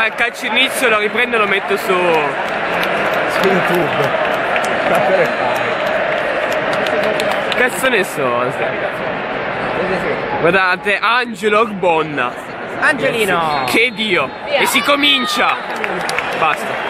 calcio inizio, lo riprendo e lo metto su YouTube. Cazzo ne so. Guardate, Angelo Ogbonna. Angelino! Che dio! E si comincia! Basta.